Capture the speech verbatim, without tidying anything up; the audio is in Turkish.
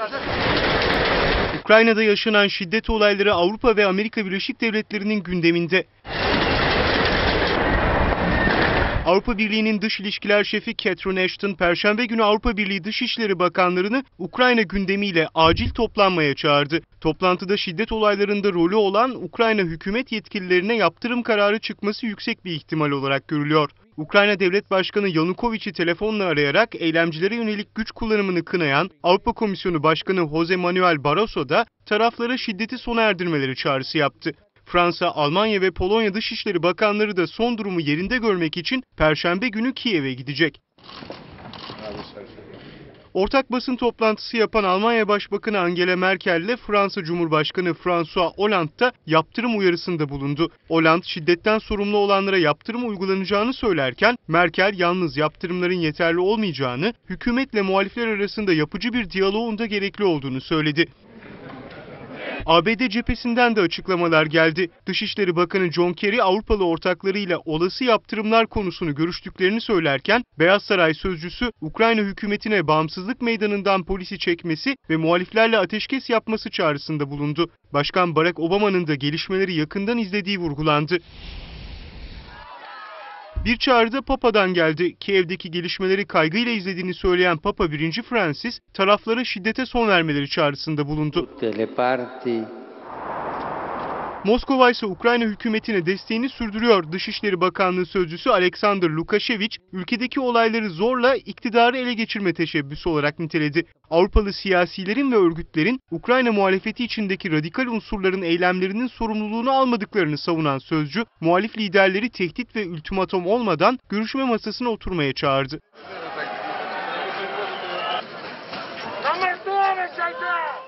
Ukrayna'da yaşanan şiddet olayları Avrupa ve Amerika Birleşik Devletleri'nin gündeminde. Avrupa Birliği'nin Dış İlişkiler Şefi Catherine Ashton, Perşembe günü Avrupa Birliği Dışişleri Bakanlarını Ukrayna gündemiyle acil toplanmaya çağırdı. Toplantıda şiddet olaylarında rolü olan Ukrayna hükümet yetkililerine yaptırım kararı çıkması yüksek bir ihtimal olarak görülüyor. Ukrayna Devlet Başkanı Yanukovych'i telefonla arayarak eylemcilere yönelik güç kullanımını kınayan Avrupa Komisyonu Başkanı Jose Manuel Barroso da taraflara şiddeti sona erdirmeleri çağrısı yaptı. Fransa, Almanya ve Polonya Dışişleri Bakanları da son durumu yerinde görmek için Perşembe günü Kiev'e gidecek. Ortak basın toplantısı yapan Almanya Başbakanı Angela Merkel ile Fransa Cumhurbaşkanı François Hollande da yaptırım uyarısında bulundu. Hollande şiddetten sorumlu olanlara yaptırım uygulanacağını söylerken Merkel yalnız yaptırımların yeterli olmayacağını, hükümetle muhalifler arasında yapıcı bir diyaloğun da gerekli olduğunu söyledi. A B D cephesinden de açıklamalar geldi. Dışişleri Bakanı John Kerry Avrupalı ortaklarıyla olası yaptırımlar konusunu görüştüklerini söylerken Beyaz Saray sözcüsü Ukrayna hükümetine bağımsızlık meydanından polisi çekmesi ve muhaliflerle ateşkes yapması çağrısında bulundu. Başkan Barack Obama'nın da gelişmeleri yakından izlediği vurgulandı. Bir çağrı da Papa'dan geldi. Kiev'deki gelişmeleri kaygıyla izlediğini söyleyen Papa birinci Francis, taraflara şiddete son vermeleri çağrısında bulundu. Moskova ise Ukrayna hükümetine desteğini sürdürüyor. Dışişleri Bakanlığı Sözcüsü Alexander Lukashevich, ülkedeki olayları zorla iktidarı ele geçirme teşebbüsü olarak niteledi. Avrupalı siyasilerin ve örgütlerin Ukrayna muhalefeti içindeki radikal unsurların eylemlerinin sorumluluğunu almadıklarını savunan sözcü, muhalif liderleri tehdit ve ultimatom olmadan görüşme masasına oturmaya çağırdı.